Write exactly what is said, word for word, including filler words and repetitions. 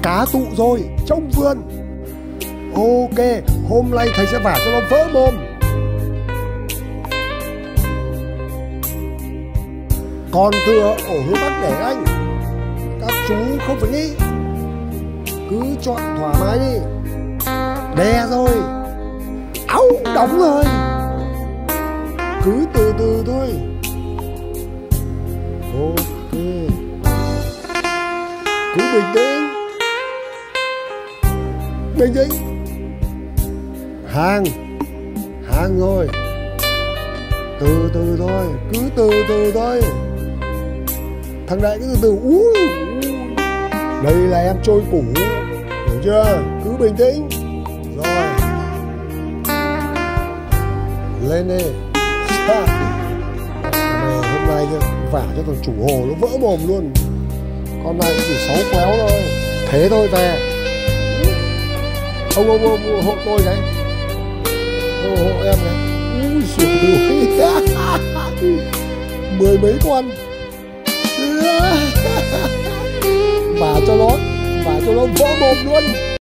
cá tụ rồi trong vườn. Ok, hôm nay thầy sẽ vả cho nó vỡ mồm. Còn thừa ổ hướng Bắc để anh. Các chú không phải nghĩ, cứ chọn thoải mái đi. Đè rồi. Áo đóng rồi. Cứ từ từ thôi. Ok. Cứ bình tĩnh. Bình tĩnh. Hàng. Hàng rồi. Từ từ thôi. Cứ từ từ thôi. Thằng Đại cứ từ từ. Úi, đây là em trôi củ. Hiểu chưa? Cứ bình tĩnh. Rồi. Lên đi. Mẹ, hôm nay vả cho thằng chủ hồ nó vỡ mồm luôn. Con này chỉ xấu quéo thôi. Thế thôi về. Ông ông ông hộ tôi cái. Hộ, hộ em cái. Úi xỉu. Mười mấy con. Vả cho nó. Vả cho nó vỡ mồm luôn.